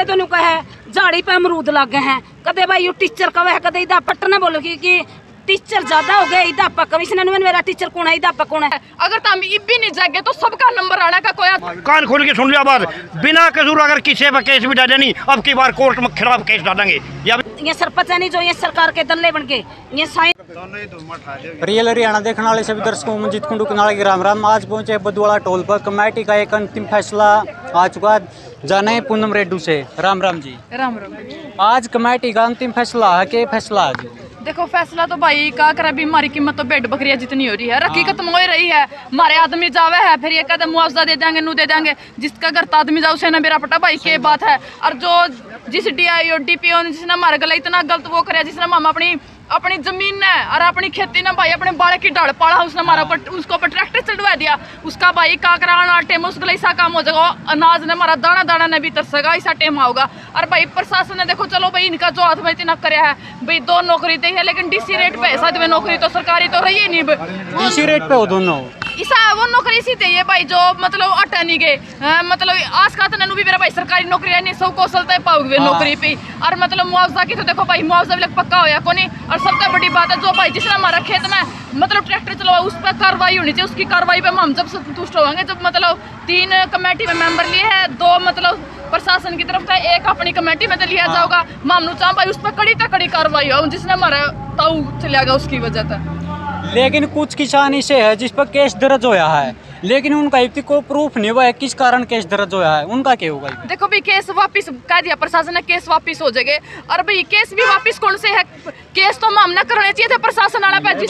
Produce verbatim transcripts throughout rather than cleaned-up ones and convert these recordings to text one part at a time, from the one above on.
तेन कहे झाड़ी पे अमरूद लग गए हैं, कदे भाई यू टीचर कवे, कदे इदा पट्टना बोलो कि, कि टीचर ज्यादा हो गए, इदा पक कमिश्नर मेरा टीचर कौन है, इदा पक कौन है। अगर तुम इब्बी नहीं जागे तो सबका नंबर आने का कोई। कान खोल के सुन लिया बात, बिना कसूर अगर किसी पर केस भी डाले नहीं, अब की बार कोर्ट में खिलाफ केस डालेंगे। ये सरपंच है नहीं जो ये सरकार के दल्ले बन के ये साइन। रियल हरियाणा देखने वाले सभी दर्शकों में मंजीत कुंडू कनाल की राम राम। आज पहुंचे बदवाड़ा टोल पर, कमेटी का एक अंतिम फैसला आ चुका है। जाने हैं पूनम रेड्डू से। राम राम जी। राम राम। आज कमेटी का अंतिम फैसला है, क्या फैसला आज? देखो फैसला तो भाई का करे भी, हमारी कीमत तो भेड़ बकरिया जितनी हो रही है, रखी खत्म हो रही है। हमारे आदमी जावे है, फिर ये कहते मुआवजा दे देंगे, नू दे देंगे। जिसका घर आदमी जाओ उसे ना मेरा पटा भाई के बात है। और जो जिस D I O D P O जिसने हमारे गला इतना गलत वो करे, जिसने हम अपनी अपनी जमीन है और अपनी खेती ना भाई अपने बाल की डाल पाड़ा, उसने हमारा ऊपर उसको ऊपर ट्रैक्टर चढ़वा दिया। उसका भाई काकरा टेम उस गला ऐसा काम हो जाएगा, अनाज ने हमारा दाना दाना ने भी तरसेगा, ऐसा टेम होगा। और भाई प्रशासन ने देखो चलो भाई इनका जो हाथ में इतना कराया है भाई, दो नौकरी दी है लेकिन डीसी रेट पे है, नौकरी तो सरकारी तो रही नहीं। डीसी रेट पे हो दोनों इसा वो नौकरी इसी चाहिए भाई जो मतलब अटा नहीं गए, मतलब आज का तो भी मेरा भाई सरकारी नौकरी है नहीं, सब कौशलता पाओगे नौकरी पे। और मतलब मुआवजा की तो देखो भाई मुआवजा भी पक्का होया को नहीं। और सबसे बड़ी बात है जो भाई जिसने हमारा खेत में मतलब ट्रैक्टर चलवा उस पर कार्रवाई होनी चाहिए, उसकी कार्रवाई पे हम जब संतुष्ट होंगे। जब मतलब तीन कमेटी में मेंबर लिए है, दो मतलब प्रशासन की तरफ से, एक अपनी कमेटी में तो लिया जाओगा। मामनू चाह भाई उस पर कड़ी तक कड़ी कार्रवाई हो, जिसने हमारा ताऊ चलेगा उसकी वजह से। लेकिन कुछ किसान ऐसे है जिस पर केस दर्ज होया है, लेकिन उनका इतनी को प्रूफ नहीं हुआ है किस कारण केस दर्ज होया है, उनका क्या होगा? देखो भाई केस वापस कह दिया प्रशासन ने, केस वापस हो जाएगा। और भाई केस भी वापस कौन से है, केस तो मामला करने चाहिए थे प्रशासन वाला पे,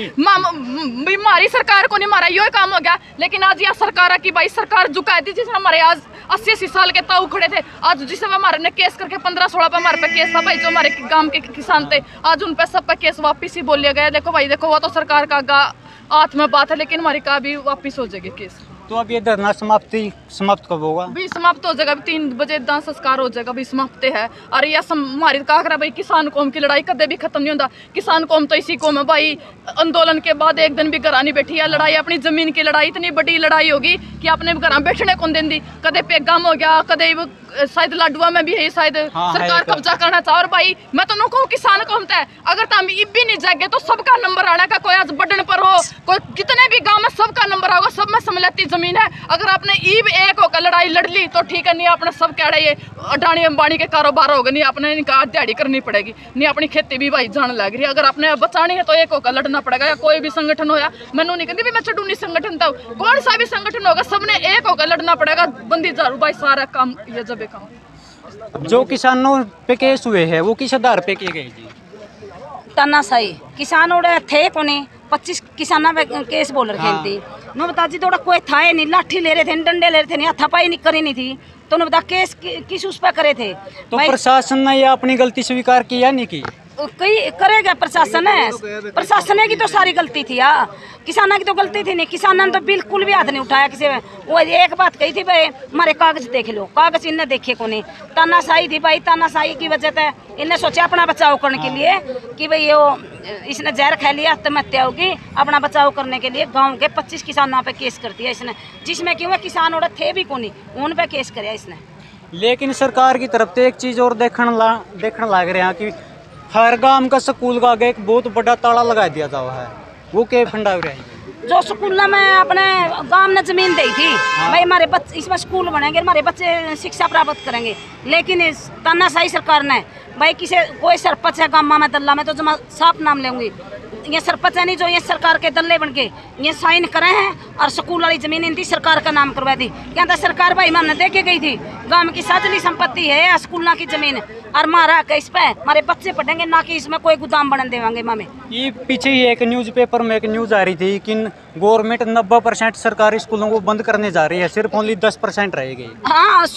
जिसने हमारी सरकार को नहीं मारा, यो काम हो गया। लेकिन आज यह सरकार की भाई सरकार झुका दी, जिसने हमारे आज अस्सी अस्सी साल के ताऊ खड़े थे, आज जिससे हमारे ने केस करके पंद्रह सोलह पे हमारे पे केस था भाई, जो हमारे गांव के किसान थे, आज उन पे सब पे केस वापस ही बोल लिया गया। देखो भाई देखो वो तो सरकार का हाथ में बात है, लेकिन हमारी का भी वापस हो जाएगी केस। तो अब ये धरना समाप्ति समाप्त कब होगा? भी समाप्त हो जाएगा, तीन बजे दान संस्कार हो जाएगा, भी समाप्त है। और यह हमारी कहा करा भाई किसान कौम की लड़ाई कदे भी खत्म नहीं होता। किसान कौम तो इसी कौम है भाई, आंदोलन के बाद एक दिन भी घर नहीं बैठी है। लड़ाई अपनी जमीन की लड़ाई इतनी बड़ी लड़ाई होगी कि अपने घर बैठने कौन देंदी। कदे पेगाम हो गया, कदे शायद लाडुआ में भी है शायद हाँ, सरकार कब्जा करना चाह। और भाई मैं तो नु कहूँ किसान कौम है, अगर तुम इब्बी नहीं जागे तो सबका नंबर आने का, कोई आज बढ़ने पर हो, कोई कितने भी गांव में सबका नंबर होगा, सब में समलती जमीन है। अगर आपने ईब एक होकर लड़ाई लड़ ली तो ठीक है, नहीं आपने सब कह रहे ये अडानी अंबानी के कारोबार होगा, नहीं आपने इनका दिहाड़ी करनी पड़ेगी, नहीं अपनी खेती भी भाई जान लग रही है। अगर आपने बचानी है तो एक होकर लड़ना पड़ेगा। या कोई भी संगठन होया, मैनू नहीं कहती मैं चढ़ू नहीं संगठन था, कौन सा भी संगठन होगा सबने एक होकर लड़ना पड़ेगा। बंदी झाड़ू भाई सारा काम ये जब काम। जो किसानों पे केस हुए हैं वो किस आधार पे किए गए जी? तानाशाही किसान उड़े थे कोने पच्चीस किसाना पे केस बोल रहे थे। मैं बता जी थोड़ा कोई था नहीं, लाठी ले रहे थे, डंडे ले रहे थे, नहीं हाथापाई नहीं करी नहीं थी। तो उन्होंने बता केस कि, किस उस पर करे थे। तो प्रशासन ने ये अपनी गलती स्वीकार की या नहीं की? कई करेगा प्रशासन है, प्रशासन की तो सारी गलती थी यार, किसाना की तो गलती थी नहीं। किसाना ने तो बिल्कुल भी हाथ नहीं उठाया किसी में। वो एक बात कही थी भाई हमारे कागज देख लो, कागज इनने देखे को नहीं। तानाशाही थी भाई, तानाशाही की वजह से इनने सोचा अपना बचाव करने के लिए कि भाई वो इसने जहर खा लिया आत्महत्या होगी, अपना बचाव करने के लिए गाँव के पच्चीस किसानों पे केस कर दिया इसने, जिसमें क्यों किसान और थे भी को नहीं, उन पे केस कराया इसने। लेकिन सरकार की तरफ से एक चीज़ और देखने ला देखने लग रहे हैं कि हर गांव का स्कूल का आगे एक बहुत बड़ा ताला लगा दिया जावा है, वो क्या फंडा हो रहा है? जो स्कूल में अपने गांव ने जमीन दी थी हाँ। भाई हमारे बच्चे इसमें स्कूल बनेंगे, हमारे बच्चे शिक्षा प्राप्त करेंगे। लेकिन इस तानाशाही सरकार ने भाई किसी कोई सरपंच है गाँव में दल्ला में तो जमा साफ नाम लेंगी, ये सरपंच है नहीं जो ये सरकार के दल्ले बन के ये साइन करे हैं और स्कूल वाली जमीन इनकी सरकार का नाम करवा दी। क्या था सरकार भाई हमने देखे गई थी गांव की साजली संपत्ति है स्कूल की जमीन और मारा इस पे हमारे बच्चे पढ़ेंगे, ना कि इसमें कोई गोदाम बन देवांगे मामे। ये पीछे ही एक न्यूज़पेपर में एक न्यूज़ आ रही थी कि गवर्नमेंट नब्बे परसेंट सरकारी स्कूलों को बंद करने जा रही है, सिर्फ ओनली दस परसेंट रहेगी। हाँ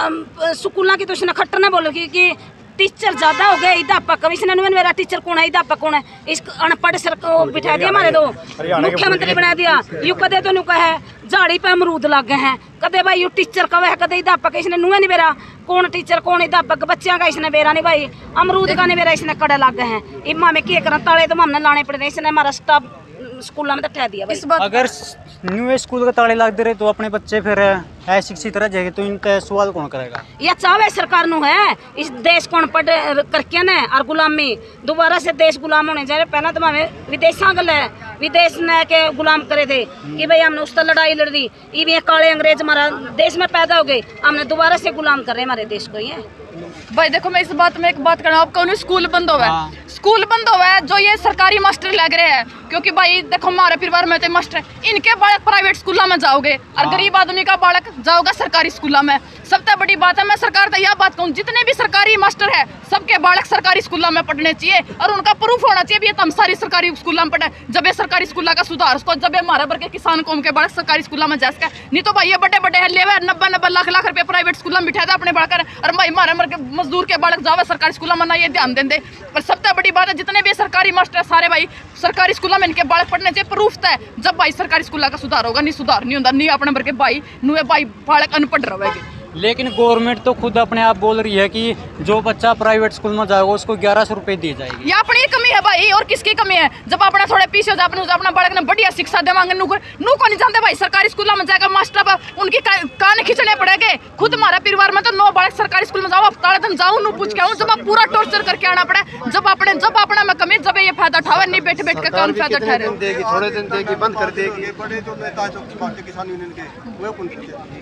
सो स्कूलों की तो उसने खट्टर ने बोलोगी कि टीचर ज्यादा हो गए, अध्यापक कमिश्नर ने मेरा टीचर कौन है, अध्यापक कौन है, इस अनपढ़ सर को बिठा दिया हमारे दो मुख्यमंत्री बना दिया। यू कदे तो कहे झाड़ी पे अमरूद लग गए हैं, कदे भाई यू टीचर कवे, कदे अध्यापक, इसने नुए नहीं बेरा कौन टीचर कौन अध्यापक, बच्चियां का इसने बेरा नहीं भाई, अमरूद का नहीं बेरा इसने कड़े लग गए हैं। इमा में क्या करा ताले तो हमने लाने पड़े, इसने हमारा स्टाफ स्कूलों में ठह दिया। अगर न्यू स्कूल का ताले लग दे रहे तो अपने बच्चे फिर अशिक्षित रह जाएंगे, तो इनका सवाल कौन करेगा? यह चावे सरकार नु है इस देश को अनपढ़ करके न और गुलामी दोबारा से देश गुलाम होने जा रहे। पहले तो हमें विदेशा गल है, विदेश ने के गुलाम करे थे कि भाई हमने उस तरह लड़ाई लड़ दी, ये काले अंग्रेज हमारा देश में पैदा हो गए, हमने दोबारा से गुलाम कर रहे हमारे देश को। ये भाई देखो मैं इस बात में एक बात करना, आपका उन्हें स्कूल बंद हुआ है, स्कूल बंद हुआ है जो ये सरकारी मास्टर लग रहे हैं, क्योंकि भाई देखो हमारे परिवार में तो मास्टर इनके बालक प्राइवेट स्कूलों में जाओगे और गरीब आदमी का बालक जाओगा सरकारी स्कूलों में। सबसे बड़ी बात है, मैं सरकार से यह बात कहूँ, जितने भी सरकारी मास्टर है सबके बालक सरकारी स्कूलों में पढ़ने चाहिए और उनका प्रूफ होना चाहिए भी हम सारी सरकारी स्कूलों में पढ़े। जब ये सरकारी स्कूलों का सुधार उसको, जब ये हमारा वर्ग के किसान कौम के बालक सरकारी स्कूलों में जा सके, नहीं तो भाई ये बड़े बड़े हल्ले हुए नब्बे नब्बे लाख लाख रुपए प्राइवेट स्कूलों में बिठा दे अपने बढ़कर, और भाई हमारे वर्ग के मजदूर के बालक जावे सरकारी स्कूलों में ना, ये ध्यान दें दे। पर सबसे बड़ी बात है, जितने भी सरकारी मास्टर सारे भाई सरकारी स्कूलों में इनके बालक पढ़ने चाहिए, प्रूफ है। जब भाई सरकारी स्कूलों का सुधार होगा, नहीं सुधार नहीं होता, नहीं अपने वर्ग के भाई नुए भाई बालक अनपढ़ रहेंगे। लेकिन गवर्नमेंट तो खुद अपने आप बोल रही है कि जो बच्चा प्राइवेट स्कूल में जाएगा उसको ग्यारह सौ रुपये दी जाएगी। ये अपनी कमी है भाई, और किसकी कमी है? जब अपना थोड़े पीछे हो जाए, अपने अपना बालक ने बढ़िया शिक्षा देवांगे, नू नू को नहीं जानते भाई सरकारी स्कूलों में जाएगा मास्टर पर उनकी का, कान खींचने पड़ेंगे। खुद हमारे परिवार में तो नौ बालक सरकारी स्कूल में जाओ, ताले दिन जाऊँ नू पूछ के आऊँ, जब आप पूरा टॉर्चर करके आना पड़े, जब अपने जब अपना में कमी, जब ये फायदा उठावे, नहीं बैठ बैठ के कान फायदा उठा रहे, थोड़े दिन देगी, बंद कर देगी। बड़े जो नेता जो किसान यूनियन के वो कौन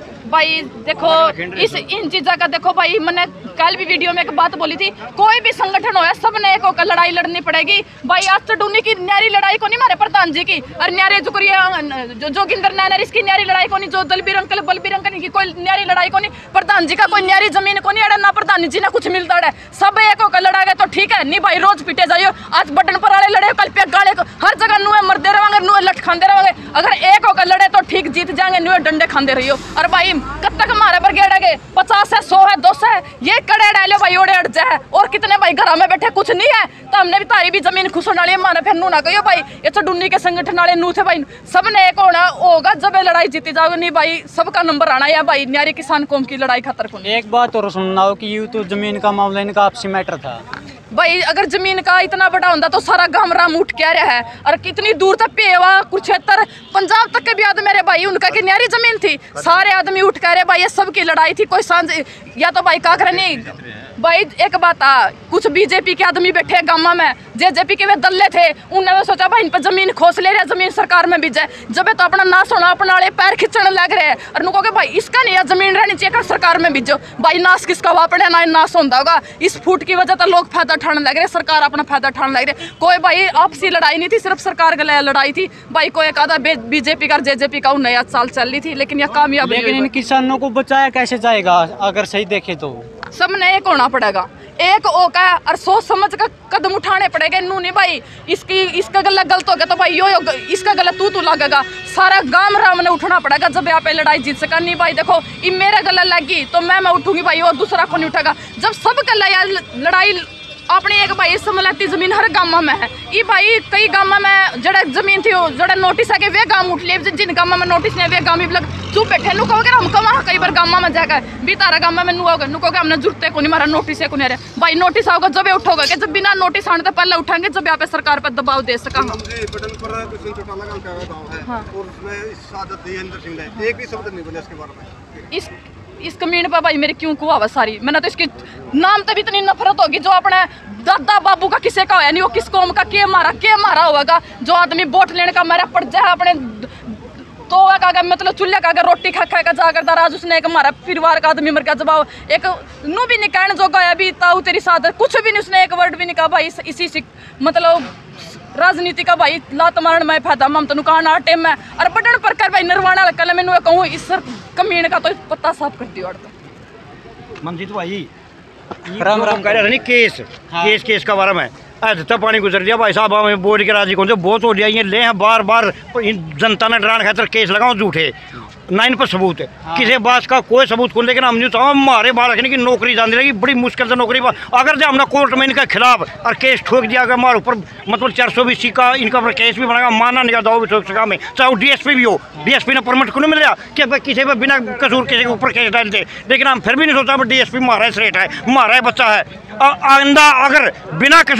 भाई देखो इस इन चीज़ों का देखो भाई, मैंने कल भी वीडियो में एक बात बोली थी, कोई भी संगठन हो सब ने एक होकर लड़ाई लड़नी पड़ेगी भाई। आज तो डूनी की न्यारी लड़ाई को नहीं, मारे प्रधान जी की और न्यारे जो जो जोगिंदर नैनर इसकी न्यारी लड़ाई को नहीं, जो दलबीर अंकल बलबीर अंकल की कोई न्यारी लड़ाई को नहीं, प्रधान जी का कोई न्यारी जमीन को नहीं अड़ा, ना प्रधान जी ने कुछ मिलता है, सब एक होकर लड़ा गए तो ठीक है। नहीं भाई रोज पीटे जाइयो, आज बटन पर वाले लड़े, कल पे गाड़े को हर जगह नुए मरते रहेंगे, नुए लट खाते रहेंगे। अगर एक होकर लड़े तो ठीक जीत जाएंगे, नुए डंडे खाते रहियो। और भाई कब तक हमारे पर गेड़ गए, पचास है, सौ है, दो सौ है, ये कड़े डाले भाई ओड़े अड़ जाए। और कितने भाई घर में बैठे कुछ नहीं है, तो हमने भी तारी भी जमीन खुश होने वाली है, माना फिर नू ना कहियो भाई ये तो डुन्नी के संगठन वाले नू थे भाई, सबने एक होना होगा जब ये लड़ाई जीती जाओगे। नहीं भाई सबका नंबर आना है भाई, न्यारी किसान कौम की लड़ाई खतर को। एक बात और सुनना हो कि यूँ तो जमीन का मामला इनका आपसी मैटर था भाई, अगर जमीन का इतना बड़ा होता तो सारा गांव राम उठ के आ रहा है, और कितनी दूर तक पेवा कुरुक्षेत्र पंजाब तक के भी आदमी मेरे भाई उनका की न्यारी जमीन थी, सारे आदमी उठ के आ रहे भाई, ये सबकी लड़ाई थी। कोई सांझ या तो भाई काकरा नहीं भाई। एक बात आ, कुछ बीजेपी के आदमी बैठे गाँव में, जेजेपी के वे दल्ले थे, उन्होंने सोचा भाई इन पर जमीन खोस ले रहे, जमीन सरकार में बीजे, जब तो अपना नाश होना, अपना वाले पैर खींचने लग रहे हैं, और उनको कहे भाई इसका नहीं है जमीन रहनी चाहिए, सरकार में बीजो। भाई नाश किसका वापड़े ना नाश होता होगा, इस फूट की वजह तो लोग फायदा उठाने लग रहे, सरकार अपना फायदा उठाने लग रहे। कोई भाई आपसी लड़ाई नहीं थी, सिर्फ सरकार के लिए लड़ाई थी भाई। कोई एक आधा बीजेपी का जेजेपी का नया साल चल रही थी, लेकिन यह कामयाब। लेकिन इन किसानों को बचाया कैसे जाएगा अगर सही देखे तो? सबने एक होना पड़ेगा, एक ओका और सोच समझ कर कदम उठाने पड़ेंगे। नू नहीं भाई इसकी इसका गला गलत हो गया तो भाई यो यो इसका गला तू तू लगेगा, सारा गांव राम ने उठना पड़ेगा जब यहाँ पे लड़ाई जीत सका। नहीं भाई देखो ये मेरा गला लगी तो मैं मैं उठूंगी भाई, और दूसरा को नहीं उठेगा। जब सब गला लड़ाई अपनी एक भाई समलती जमीन हर गाँव में है, ये भाई कई गाँव में जड़ा जमीन थी जड़ा नोटिस है कि वे गाँव उठ लिए, जिन गाँव में नोटिस नहीं वे गाँव भी चुप बैठे। नु कहोगे हम कहाँ कई बार गाँव में जाकर भी तारा गाँव में नु आओगे, नु कहोगे हमने जुड़ते को नहीं, मारा नोटिस है को नहीं रहे भाई। नोटिस आओगे जब उठोगे कि जब बिना नोटिस आने तो पहले उठाएंगे जब यहाँ पे सरकार पर दबाव दे सका। इस इस कमीन पर भाई मेरी क्यों कुआ सारी, मैंने तो इसके नाम तब इतनी नफरत होगी जो अपने दादा बाबू का किसी का होया नहीं, वो किस कौम का के मारा के मारा होगा। जो आदमी वोट लेने का मारा पड़ जाए अपने तो का मतलब चूल्हे का रोटी खा खा कर जाकर दराज उसने एक हमारा परिवार का आदमी मर गया। जब एक नू भी नहीं कहने जो गया भी ताऊ तेरी साथ कुछ भी नहीं, उसने एक वर्ड भी नहीं कहा भाई। इसी से मतलब राजनीति का भाई लात मारण में फायदा ममता नु कहा ना टेम में और बटन पर कर भाई निर्वाणा कल मैंने कहूँ इस कमीने का तो पत्ता साफ कर दिया। मनजीत भाई राम राम कह रहे थे केस हाँ। केस केस का बारे में ऐसा पानी गुजर दिया भाई साहब, हमें बोर्ड के राजी कौन से बहुत हो लिया ये ले हैं बार बार जनता ने डराने खातर केस लगाओ झूठे ना इन पर सबूत है हाँ। किसी बात का कोई सबूत कौन, लेकिन हमने तो हमारे बालक की नौकरी जाने लगी बड़ी मुश्किल से नौकरी पर। अगर जब हमने कोर्ट में इनके खिलाफ और केस ठोक दिया अगर हमारे ऊपर मतलब चार सौ बीस का इनका ऊपर केस भी बनाएगा, माना नहीं दावा भी ठोक सका में, चाहे वो डी एस पी भी हो, डी एस पी ने परमिट क्यों नहीं मिल रहा कि किसी पर बिना कसूर किसी के ऊपर केस डालते। लेकिन हम फिर भी नहीं सोचा डी एस पी हमारा सेठ है, हमारा बच्चा है। आइंदा अगर बिना कसूर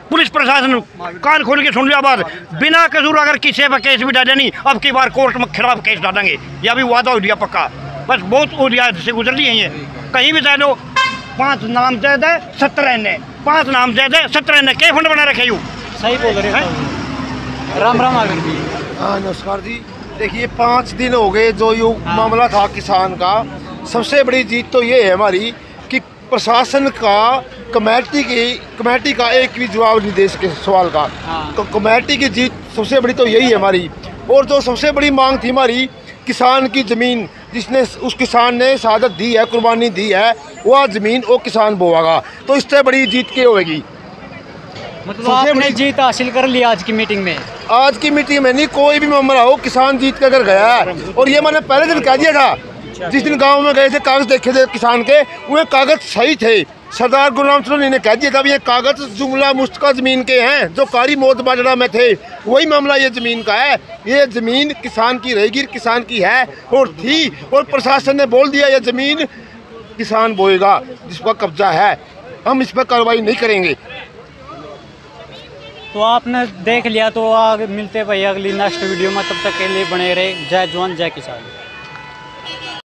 पुलिस प्रशासन कान खोल के सुन लिया बात, बिना कसूर अगर किसी पर केस भी डाले नहीं, अब की बार कोर्ट में खिलाफ केस डालेंगे, यह भी वादा हो गया पक्का। बस बहुत हो गया से गुजर ली है ये, कहीं भी जाए लो पाँच नामजद है सत्रह ने पाँच नामजद है सत्रह ने के फंड बना रखे यू। सही बोल रहे हैं। राम राम आगे जी। हाँ नमस्कार जी। देखिए पाँच दिन हो गए जो ये मामला था किसान का, सबसे बड़ी जीत तो ये है हमारी कि प्रशासन का कमेटी की कमेटी का एक भी जवाब नहीं दे सके सवाल का। हाँ। तो कमेटी की जीत सबसे बड़ी तो यही है हमारी। और जो सबसे बड़ी मांग थी हमारी किसान की ज़मीन, जिसने उस किसान ने शहादत दी है, कुर्बानी दी है, वह ज़मीन वो किसान बोएगा, तो इससे बड़ी जीत क्या होगी। मतलब आपने जीत हासिल कर लिया आज की मीटिंग में। आज की मीटिंग में नहीं कोई भी मामला हो, किसान जीत कर कर गया है। और ये मैंने पहले दिन कह दिया था, जिस दिन गांव में गए थे कागज देखे थे किसान के, उन्हें कागज सही थे। सरदार गुलाम सलोनी ने कह दिया था ये कागज जुमला मुश्तका ज़मीन के हैं जो कारी मौत बाजरा में थे, वही मामला ये ज़मीन का है। ये ज़मीन किसान की रहेगी, किसान की है और थी, और प्रशासन ने बोल दिया ये ज़मीन किसान बोएगा, जिस पर कब्जा है, हम इस पर कार्रवाई नहीं करेंगे। तो आपने देख लिया, तो आगे मिलते भाई अगली नेक्स्ट वीडियो में, तब तक के लिए बने रहे। जय जवान जय किसान।